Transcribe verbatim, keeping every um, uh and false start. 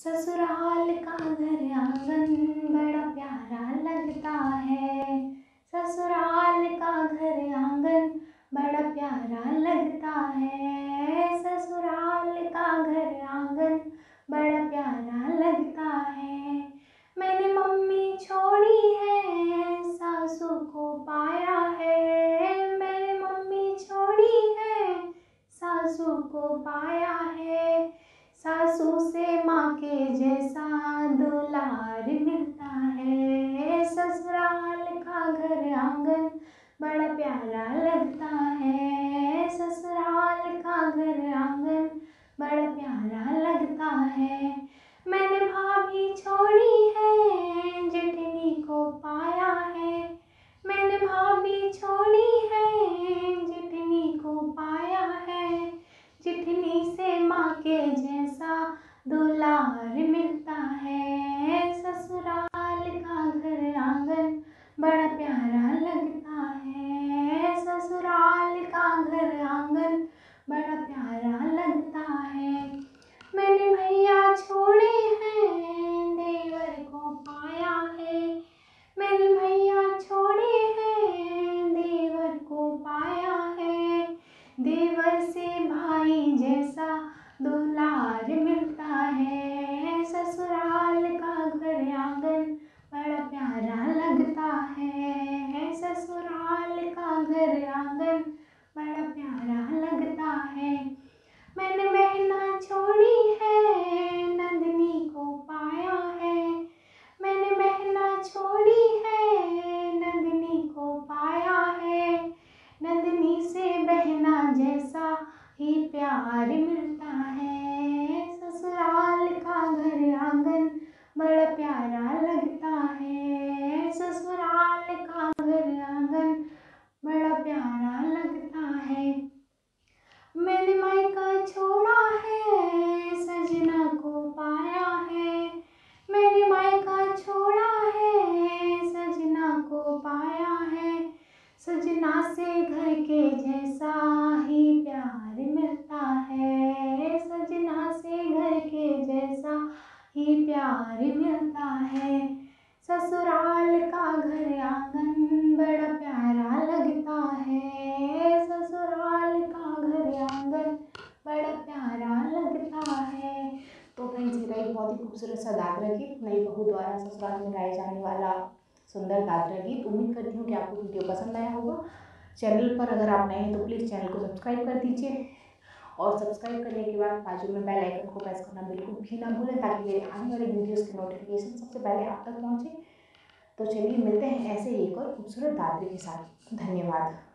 ससुराल का घर आंगन बड़ा प्यारा लगता है। ससुराल का घर आंगन बड़ा प्यारा लगता है। ससुराल का घर आंगन बड़ा प्यारा लगता है। मैंने मम्मी छोड़ी है, सासू को पाया है। मैंने मम्मी छोड़ी है, सासू को पाया है। सासू से माँ के जैसा दुलार मिलता है। ससुराल का घर आंगन बड़ा प्यारा लगता है। ससुराल का घर आंगन बड़ा प्यारा लगता है। मैंने भाभी छोड़ी है, जेठनी को पाया है। मैंने भाभी छोड़ी है, जेठनी को पाया है। जेठनी से माँ के जैसा दुलार मिलता है। ससुराल का घर आंगन बड़ा प्यारा लगता है। ससुराल का घर आंगन बड़ा प्यारा लगता है। मैंने भैया छोड़े हैं, देवर को पाया है। मैंने भैया छोड़े हैं, देवर को पाया है। देवर से भाई जैसा दुलार मिलता है। ससुराल का घर आंगन बड़ा प्यारा लगता है। ससुराल का घर आंगन बड़ा प्यारा लगता है। मैंने बहना छोड़ी है, नंदनी को पाया है। मैंने बहना छोड़ी है, नंदनी को पाया है। नंदनी से बहना जैसा ही प्यार मिलता है। ससुराल का घर आंगन बड़ा प्यारा लगता है। ससुराल का घर आंगन बड़ा प्यारा लगता है। मैंने मायका छोड़ा है, सजना को पाया है। मैंने मायका छोड़ा है, सजना को पाया है। सजना से घर के जैसा ही प्यार मिलता है। सजना से घर के जैसा ही प्यार मिलता है। ससुराल का घर आंगन बड़ा प्यारा लगता है। ससुराल का घर आंगन बड़ा प्यारा लगता है। तो फ्रेंड्स, ये एक बहुत ही खूबसूरत सा दादरा गीत, नई बहू द्वारा ससुराल में गाए जाने वाला सुंदर दादरा गीत। उम्मीद करती हूँ कि आपको वीडियो पसंद आया होगा। चैनल पर अगर आप नए हैं तो प्लीज़ चैनल को सब्सक्राइब कर दीजिए, और सब्सक्राइब करने के बाद बाजू में बेल आइकन को प्रेस करना बिल्कुल भी ना भूलें, ताकि मेरे आने वाले वीडियोस की नोटिफिकेशन सबसे पहले आप तक पहुँचे। तो चलिए मिलते हैं ऐसे ही एक और खूबसूरत दादरे के साथ। धन्यवाद।